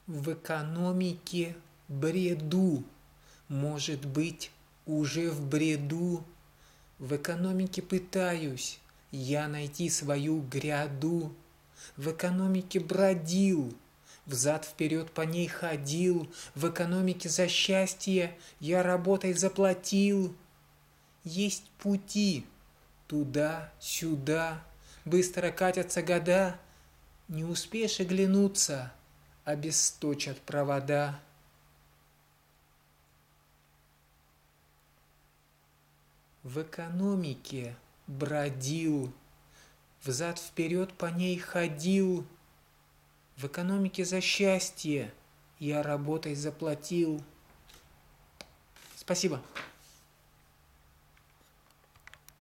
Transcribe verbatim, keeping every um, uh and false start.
В экономике бреду, может быть, уже в бреду. В экономике пытаюсь я найти свою гряду. В экономике бродил, взад-вперед по ней ходил. В экономике за счастье я работой заплатил. Есть пути туда-сюда, быстро катятся года. Не успеешь оглянуться, обесточат провода. В экономике бродил, взад-вперед по ней ходил. В экономике за счастье я работой заплатил. Спасибо.